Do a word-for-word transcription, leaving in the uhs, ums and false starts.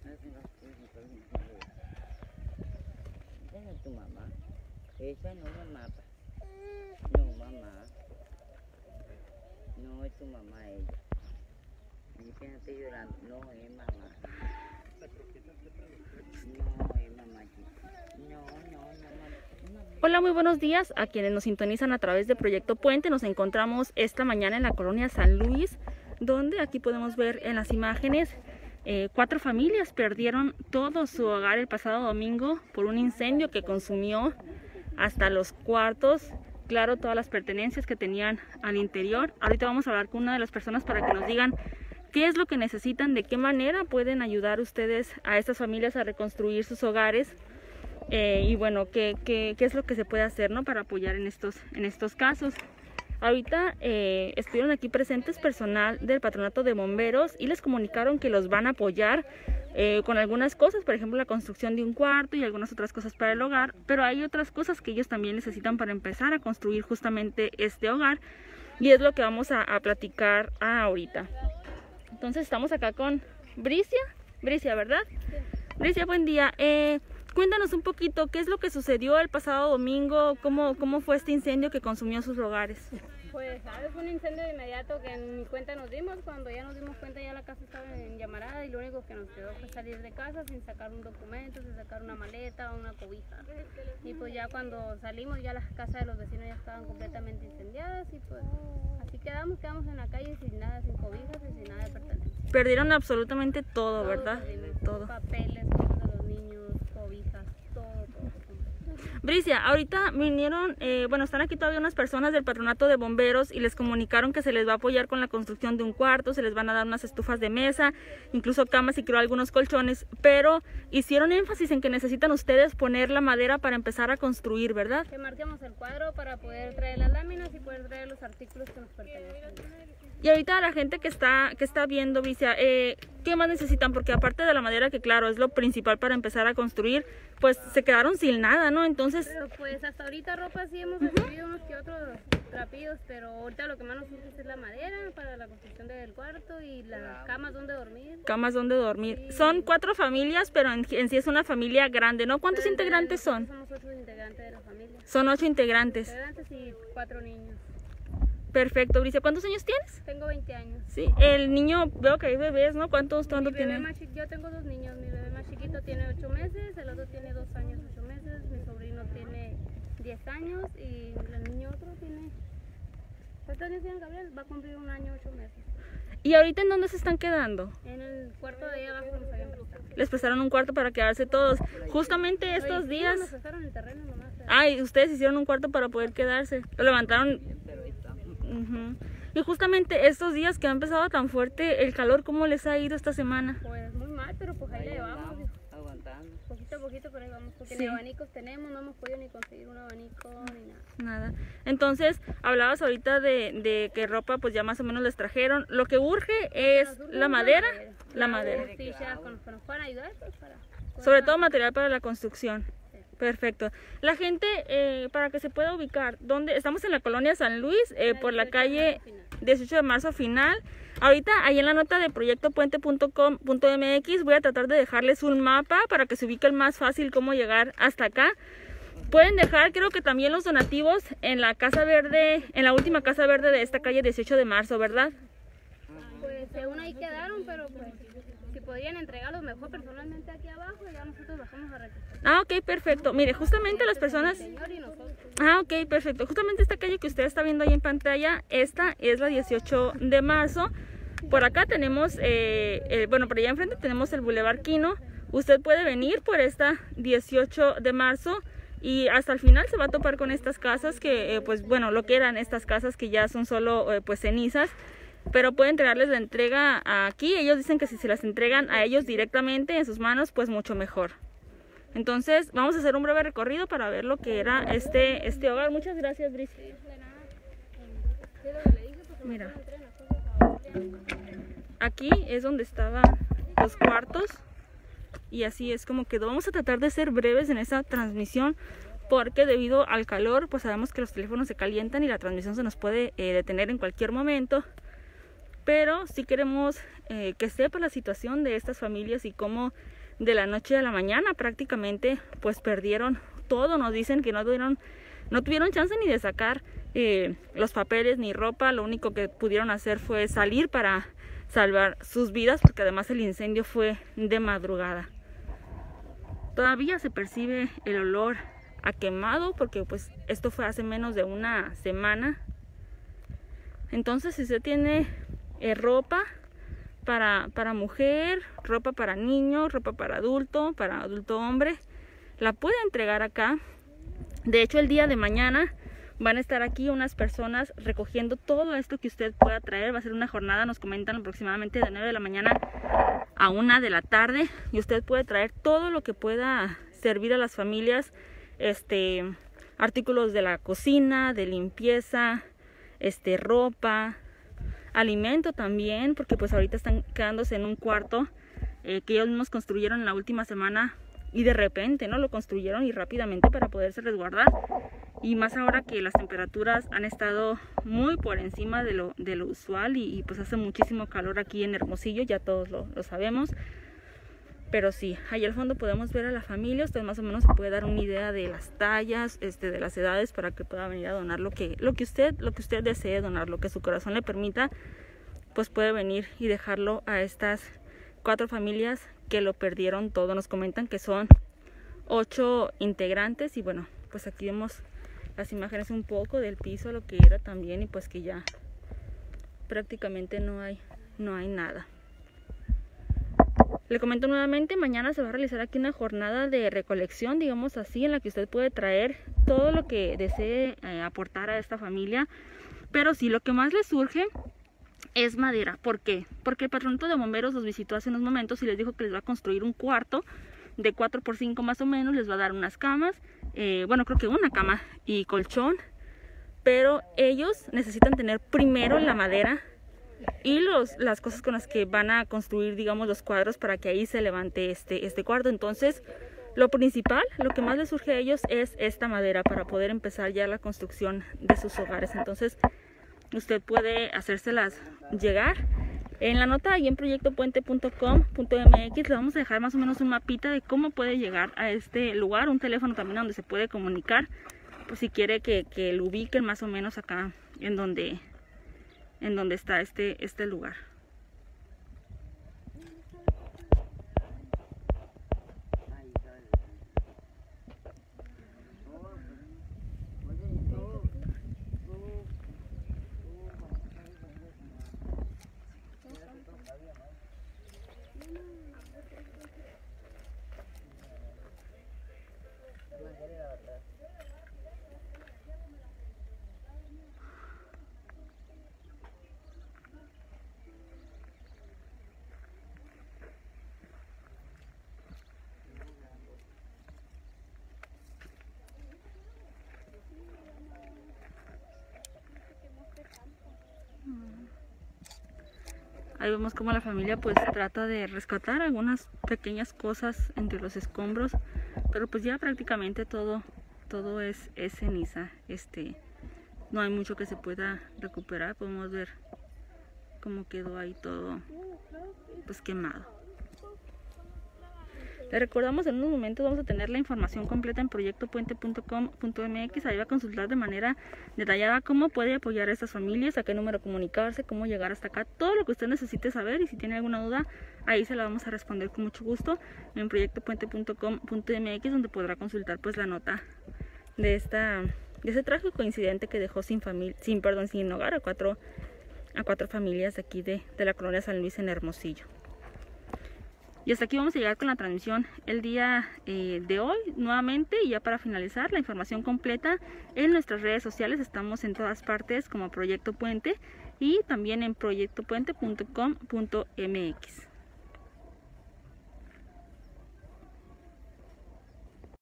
Esa es tu mamá. Esa no es mamá. No, mamá. No es tu mamá ella. ¿Y quién está llorando? No es mamá. No es mamá. No, no, no, mamá. Hola, muy buenos días a quienes nos sintonizan a través de Proyecto Puente. Nos encontramos esta mañana en la colonia San Luis, donde aquí podemos ver en las imágenes eh, cuatro familias perdieron todo su hogar el pasado domingo por un incendio que consumió hasta los cuartos, claro, todas las pertenencias que tenían al interior. Ahorita vamos a hablar con una de las personas para que nos digan qué es lo que necesitan, de qué manera pueden ayudar ustedes a estas familias a reconstruir sus hogares. Eh, y bueno, ¿qué, qué, qué es lo que se puede hacer, ¿no?, para apoyar en estos, en estos casos? Ahorita eh, estuvieron aquí presentes personal del Patronato de Bomberos y les comunicaron que los van a apoyar eh, con algunas cosas, por ejemplo la construcción de un cuarto y algunas otras cosas para el hogar, pero hay otras cosas que ellos también necesitan para empezar a construir justamente este hogar, y es lo que vamos a, a platicar ahorita. Entonces estamos acá con Bricia, Bricia, ¿verdad? Sí. Bricia, buen día. Eh, Cuéntanos un poquito, ¿qué es lo que sucedió el pasado domingo? ¿Cómo, cómo fue este incendio que consumió sus hogares? Pues, ¿sabes? Fue un incendio de inmediato que en mi cuenta nos dimos. Cuando ya nos dimos cuenta, ya la casa estaba en llamarada y lo único que nos quedó fue salir de casa sin sacar un documento, sin sacar una maleta o una cobija. Y pues ya cuando salimos, ya las casas de los vecinos ya estaban completamente incendiadas y pues así quedamos, quedamos en la calle sin nada, sin cobijas y sin nada de pertenencia. Perdieron absolutamente todo, todo, ¿verdad? Todo. Papeles, cosas de los niños, cobijas, todo, todo. Bricia, ahorita vinieron, eh, bueno, están aquí todavía unas personas del Patronato de Bomberos y les comunicaron que se les va a apoyar con la construcción de un cuarto, se les van a dar unas estufas de mesa, incluso camas y creo algunos colchones, pero hicieron énfasis en que necesitan ustedes poner la madera para empezar a construir, ¿verdad? Que marquemos el cuadro para poder traer las láminas y poder traer los artículos que nos pertenecen. Y ahorita la gente que está, que está viendo, Bricia, eh, ¿qué más necesitan? Porque aparte de la madera, que claro, es lo principal para empezar a construir, pues se quedaron sin nada, ¿no? Entonces... Pero pues hasta ahorita ropa sí hemos recibido unos que otros trapillos, pero ahorita lo que más nos sirve es la madera para la construcción del cuarto y las camas donde dormir. Camas donde dormir. Sí. Son cuatro familias, pero en, en sí es una familia grande, ¿no? ¿Cuántos pero integrantes son? Somos ocho integrantes de la familia. Son ocho integrantes. Integrantes y cuatro niños. Perfecto, Bricia. ¿Cuántos años tienes? Tengo veinte años. Sí, el niño, veo que hay bebés, ¿no? ¿Cuántos, cuántos tienen? Yo tengo dos niños, mi bebé más chiquito tiene ocho meses, el otro tiene dos años, ocho meses, mi sobrino tiene diez años y el niño otro tiene... ¿Cuántos años tiene Gabriel? Va a cumplir un año, ocho meses. ¿Y ahorita en dónde se están quedando? En el cuarto de ahí abajo nos habían prestado. Les prestaron un cuarto para quedarse todos. Justamente estos Oye, sí, días... nos prestaron el terreno nomás. Ah, y ustedes hicieron un cuarto para poder quedarse. Lo levantaron... Uh-huh. Y justamente estos días que ha empezado tan fuerte el calor, ¿cómo les ha ido esta semana? Pues muy mal, pero pues ahí, ahí le llevamos. Aguantando. Poquito a poquito, pero ahí vamos, porque sí. ni abanicos tenemos, no hemos podido ni conseguir un abanico ni nada. Nada. Entonces, hablabas ahorita de, de que ropa pues ya más o menos les trajeron. Lo que urge es urge la madera, madera. la madera. Sí, ya con los que nos puedan ayudar, pues para... Sobre todo material para la construcción. Perfecto. La gente, eh, para que se pueda ubicar, ¿dónde? Estamos en la colonia San Luis, eh, por la calle dieciocho de marzo final. Ahorita, ahí en la nota de proyecto puente punto com punto m x, voy a tratar de dejarles un mapa para que se ubiquen más fácil cómo llegar hasta acá. Pueden dejar, creo que también los donativos en la casa verde, en la última casa verde de esta calle dieciocho de marzo, ¿verdad? Pues según ahí quedaron, pero pues... si podían entregarlos mejor personalmente aquí abajo, ya nosotros bajamos a recoger. Ah, ok, perfecto. Mire, justamente las personas... Ah, ok, perfecto. Justamente esta calle que usted está viendo ahí en pantalla, esta es la dieciocho de marzo. Por acá tenemos, eh, eh, bueno, por allá enfrente tenemos el Boulevard Quino. Usted puede venir por esta dieciocho de marzo y hasta el final se va a topar con estas casas que, eh, pues bueno, lo que eran estas casas que ya son solo, eh, pues cenizas. Pero pueden entregarles la entrega aquí. Ellos dicen que si se las entregan a ellos directamente en sus manos, pues mucho mejor. Entonces vamos a hacer un breve recorrido para ver lo que era este, este hogar. Muchas gracias, Bricia. Mira, aquí es donde estaban los cuartos y así es como quedó. Vamos a tratar de ser breves en esta transmisión porque debido al calor, pues sabemos que los teléfonos se calientan y la transmisión se nos puede eh, detener en cualquier momento. Pero sí queremos eh, que sepa la situación de estas familias y cómo de la noche a la mañana prácticamente pues perdieron todo. Nos dicen que no tuvieron, no tuvieron chance ni de sacar eh, los papeles ni ropa. Lo único que pudieron hacer fue salir para salvar sus vidas, porque además el incendio fue de madrugada. Todavía se percibe el olor a quemado, porque pues esto fue hace menos de una semana. Entonces, si usted tiene eh, ropa para, para mujer, ropa para niño, ropa para adulto, para adulto hombre, la puede entregar acá. De hecho, el día de mañana van a estar aquí unas personas recogiendo todo esto que usted pueda traer. Va a ser una jornada, nos comentan, aproximadamente de nueve de la mañana a una de la tarde, y usted puede traer todo lo que pueda servir a las familias, este, artículos de la cocina, de limpieza, este, ropa, alimento también, porque pues ahorita están quedándose en un cuarto eh, que ellos mismos construyeron en la última semana, y de repente no lo construyeron y rápidamente para poderse resguardar, y más ahora que las temperaturas han estado muy por encima de lo, de lo usual, y, y pues hace muchísimo calor aquí en Hermosillo, ya todos lo, lo sabemos. Pero sí, ahí al fondo podemos ver a la familia. Usted más o menos se puede dar una idea de las tallas, este, de las edades, para que pueda venir a donar lo que, lo que usted, lo que usted desee donar, lo que su corazón le permita, pues puede venir y dejarlo a estas cuatro familias que lo perdieron todo. Nos comentan que son ocho integrantes, y bueno, pues aquí vemos las imágenes un poco del piso, lo que era también, y pues que ya prácticamente no hay, no hay nada. Le comento nuevamente, mañana se va a realizar aquí una jornada de recolección, digamos así, en la que usted puede traer todo lo que desee eh, aportar a esta familia. Pero sí, lo que más le surge es madera. ¿Por qué? Porque el patronato de bomberos los visitó hace unos momentos y les dijo que les va a construir un cuarto de cuatro por cinco más o menos, les va a dar unas camas, eh, bueno, creo que una cama y colchón, pero ellos necesitan tener primero la madera y los, las cosas con las que van a construir, digamos, los cuadros, para que ahí se levante este, este cuarto. Entonces, lo principal, lo que más les surge a ellos es esta madera para poder empezar ya la construcción de sus hogares. Entonces, usted puede hacérselas llegar. En la nota ahí en proyecto puente punto com punto m x le vamos a dejar más o menos un mapita de cómo puede llegar a este lugar, un teléfono también donde se puede comunicar, pues si quiere que, que lo ubiquen más o menos acá en donde, en donde está este, este lugar. Ahí vemos cómo la familia pues trata de rescatar algunas pequeñas cosas entre los escombros, pero pues ya prácticamente todo todo es, es ceniza. Este, no hay mucho que se pueda recuperar. Podemos ver cómo quedó ahí todo pues quemado. Le recordamos, en unos momentos vamos a tener la información completa en proyecto puente punto com punto m x. Ahí va a consultar de manera detallada cómo puede apoyar a estas familias, a qué número comunicarse, cómo llegar hasta acá, todo lo que usted necesite saber. Y si tiene alguna duda, ahí se la vamos a responder con mucho gusto en proyecto puente punto com punto m x, donde podrá consultar pues la nota de esta de ese trágico incidente que dejó sin familia, sin perdón, sin hogar a cuatro a cuatro familias de aquí de, de la colonia San Luis en Hermosillo. Y hasta aquí vamos a llegar con la transmisión el día eh, de hoy nuevamente. Y ya para finalizar, la información completa en nuestras redes sociales. Estamos en todas partes como Proyecto Puente, y también en proyecto puente punto com punto m x.